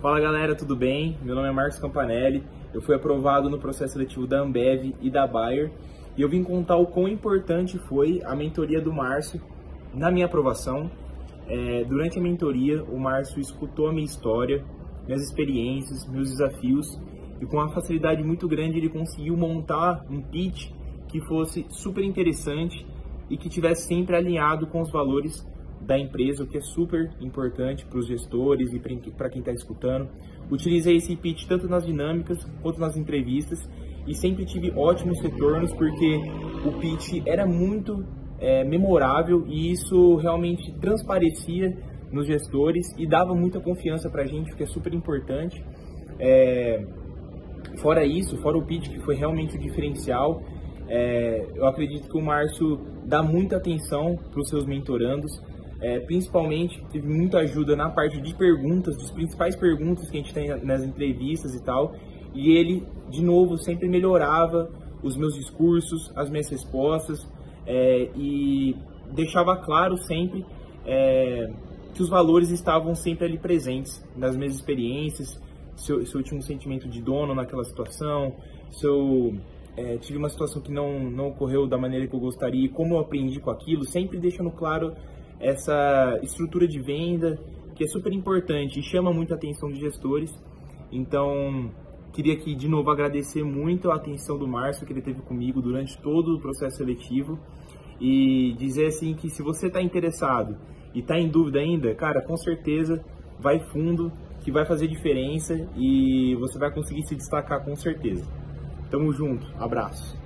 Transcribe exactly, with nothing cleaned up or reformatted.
Fala galera, tudo bem? Meu nome é Marcos Campanelli, eu fui aprovado no processo seletivo da Ambev e da Bayer e eu vim contar o quão importante foi a mentoria do Márcio na minha aprovação. É, durante a mentoria, o Márcio escutou a minha história, minhas experiências, meus desafios e com uma facilidade muito grande ele conseguiu montar um pitch que fosse super interessante e que tivesse sempre alinhado com os valores da empresa, o que é super importante para os gestores e para quem está escutando. Utilizei esse pitch tanto nas dinâmicas quanto nas entrevistas e sempre tive ótimos retornos porque o pitch era muito é, memorável e isso realmente transparecia nos gestores e dava muita confiança para a gente, o que é super importante. É, fora isso, fora o pitch que foi realmente o diferencial, é, eu acredito que o Márcio dá muita atenção para os seus mentorandos. É, principalmente, teve muita ajuda na parte de perguntas, das principais perguntas que a gente tem nas entrevistas e tal. E ele, de novo, sempre melhorava os meus discursos, as minhas respostas é, e deixava claro sempre é, que os valores estavam sempre ali presentes nas minhas experiências, se eu, se eu tinha um sentimento de dono naquela situação, se eu é, tive uma situação que não, não ocorreu da maneira que eu gostaria, como eu aprendi com aquilo, sempre deixando claro essa estrutura de venda, que é super importante e chama muito a atenção de gestores. Então, queria aqui de novo agradecer muito a atenção do Márcio que ele teve comigo durante todo o processo seletivo e dizer assim que se você está interessado e está em dúvida ainda, cara, com certeza vai fundo, que vai fazer diferença e você vai conseguir se destacar com certeza. Tamo junto, abraço.